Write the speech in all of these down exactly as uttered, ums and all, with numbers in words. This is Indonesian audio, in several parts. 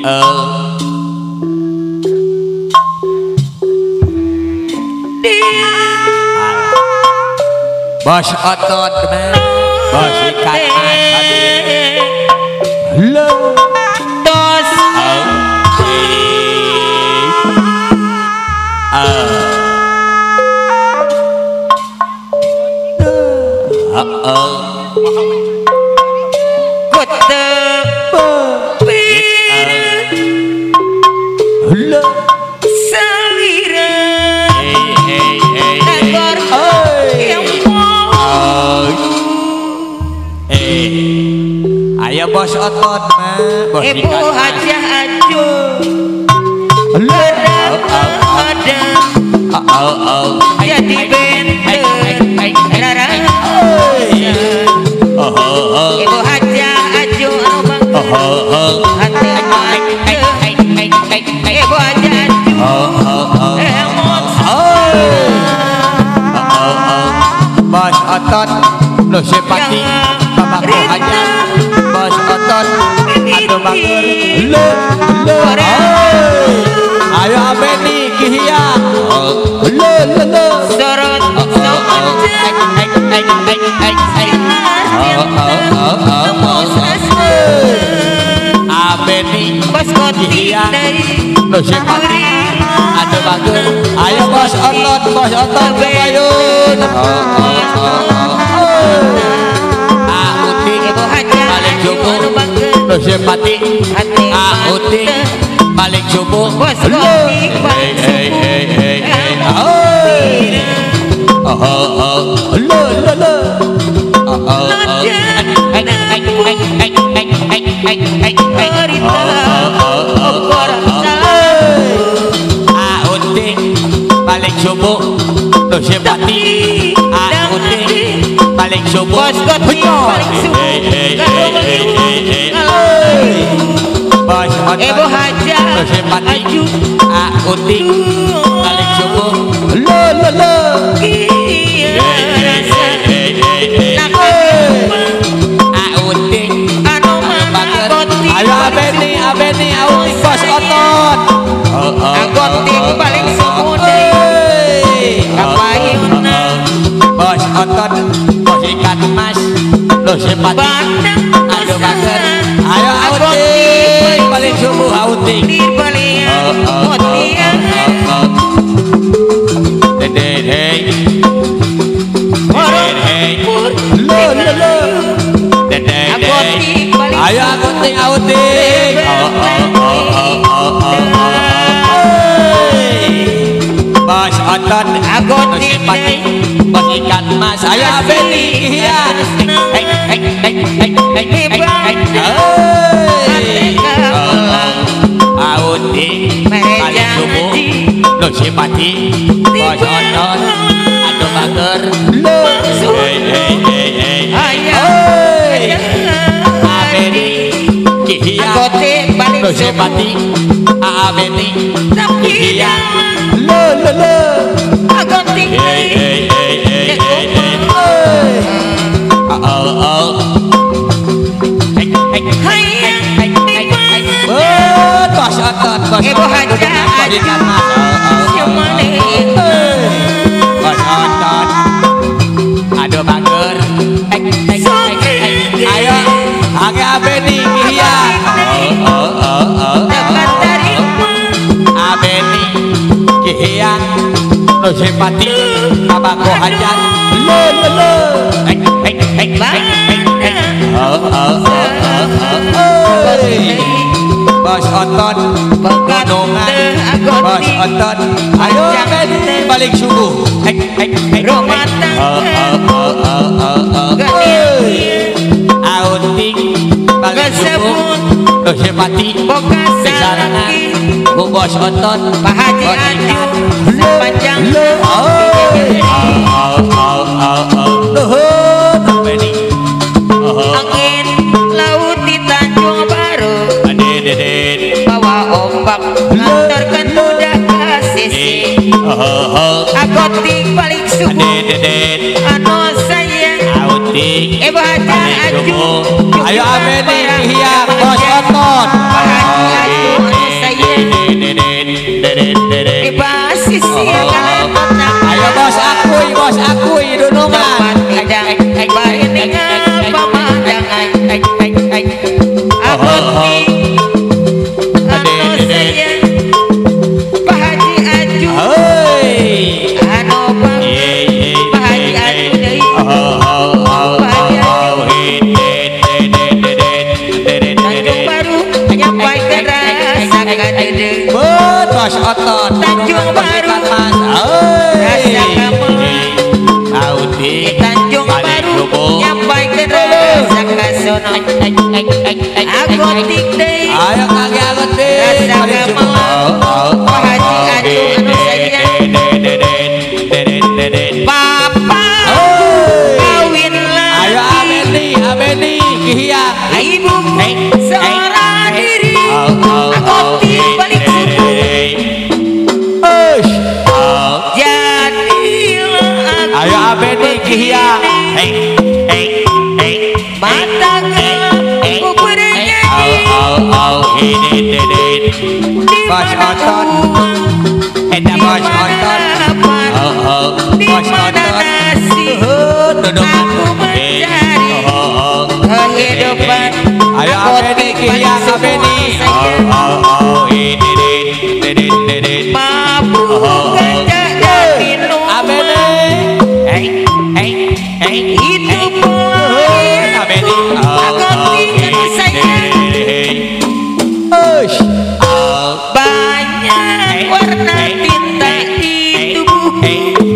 Bos otot bos ikan hadir lo dos kote lo salira ayo bos otot mah bos ibu hajah aju ada jadi benteng rara ibu hajah aju hati ibu hajah aju bos otot lo simpati bapakku aja bos otot aduh bager lo lo ayo abeni kihia lo lo lo sorot abeni bos kihia kotik lo simpati aduh bager ayo bos otot bos otot kebayun lo simpati auting balik subuh bos lo kotik hey hey hey hey hey oh oh oh lo lo lo oh oh oh auting balik subuh lo simpati auting balik subuh bos kotik balik subuh bos ibu hajah aju auting balik subuh lo lo lo auting ayo abeni abeni auting bos otot agoting balik subuh kapayun bos otot bos ikan mas lo simpati aduh bager ayo auting balik subuh auting di balian motian dede hey orang pur lo lo lo dede agoting balik ayo auting auting oh oh oh oh oh bos otot agoting simpati bos ikan mas ayo abeni iya hey hey hey hey hey hey auting balik subuh lo simpati bos otot aduh bager lo hey hey hey hey hey abeni kihia agoting balik lo simpati abeni kihia subuh lo lo lo agoting hey hey hey hey hey hey oh oh oh hey hey hey hey hey hey bos otot bos ibu hajah bos ikan mas bos otot aduh bager ayo agak abeni kihia oh oh oh abeni kihia lo simpati bapakku hajat lo lo lo hey hey hey hey hey oh oh oh oh bos otot gunungan bos otot ayo abeni balik subuh hey hey hey Romata oh oh oh oh oh oh auting balik subuh lo simpati sesarangan bu bos otot Pak Haji aju sepanjang oh oh oh oh oh nuhun abeni oh angin laut di Tanjung Baru ade dede bawa ombak ngantarkan mudah ke sisi oh oh agoting balik subuh ade dede anu sayang auting Utik. Ibu Haja Aju. Ayo Ameni Kihia bos otot. Basis ya kan. Ayo bos akui bos akui dunungan. Baik pemandangan. Aku nih anu sayang Pak Haji Aju. Anu bang Pak Haji Aju deui. Pak Haji Aju. Tanjung Baru nyampai ke rasa kadede. Bet bos otot. Tanjung Baru rasa kamu. Utik. Tanjung Baru nyampai ke rasa kasono. Aku tik deui. Ayo kaki aku tik. Rasa kamu. Pak Haji Aju anu sayang. Papa kawin lagi. Ayo Ameni Ameni Kihia. Ibuku seorang diri. Aku tik balik suku. Ush. Jadilah aku Ayo Ameni Kihia. mata gelap ku bernyanyi di Bos mana otot. uang, Eta di bos mana otot. lapar, di Bos mana otot. nasi. Aku mencari kehidupan. Ayo Aku Ameni tik Kihia balik suku Ameni. sayang. Mabuk ganja dan minuman itu pelarian Ameni. aku tinggal sayang. Ush. Banyak warna tinta di tubuhku.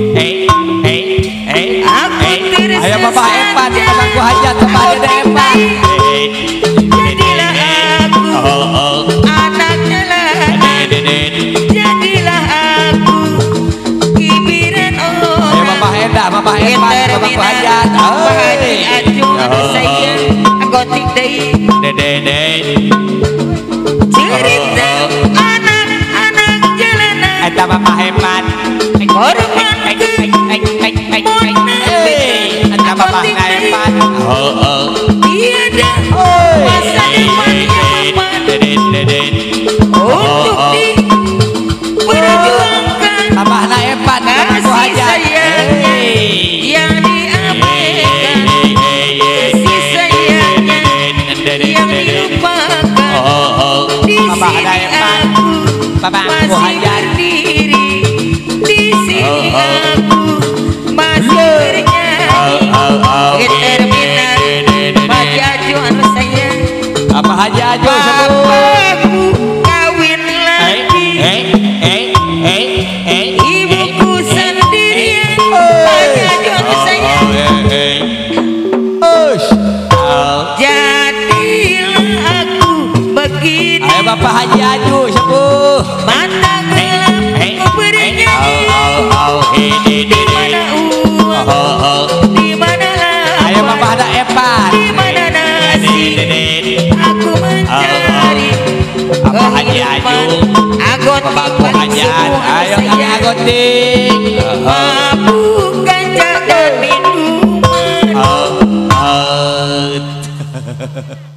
Aku tersesat Ayo Bapak Epan, temanku hajat kepada Epan. Jadilah aku anaknya lagi. Jadilah aku kibiran orang. Ayo Bapak Enda, Bapak Epan, temanku hajat. Pak Haji Aju anu sayang. Aku tik deui. Cerita anak-anak jalanan. Eta Bapak Epan. Korban ke Eta Bapak Epan. tiada masa depan yang mapan untuk diperjuangkan. Bapak Epan, temanku Kasih hajat. sayangnya yang diabaikan, kasih sayangnya yang dilupakan. Di Bapak sini Epan. aku Bapak masih hajat. berdiri. Di sini aku masih bernyanyi. Di terminal Pak Haji Aju anu sayang. Bapak Haji Aju sebut. Bapakku kawin lagi. Ibuku sendirian. Pak Haji Aju anu sayang. Ush. Jadilah aku begini. Ayo Bapak Haji Aju sebut. Mata gelap ku bernyanyi. Di mana uang, di mana Ayo lapar, Bapak ada Epan. di mana nasi. Aku mencari Bapak Haji Aju. Agotik Bapak balik hajat. suku anu Ayo kaki sayang. agotik. Mabuk ganja dan minuman. Oh, oh.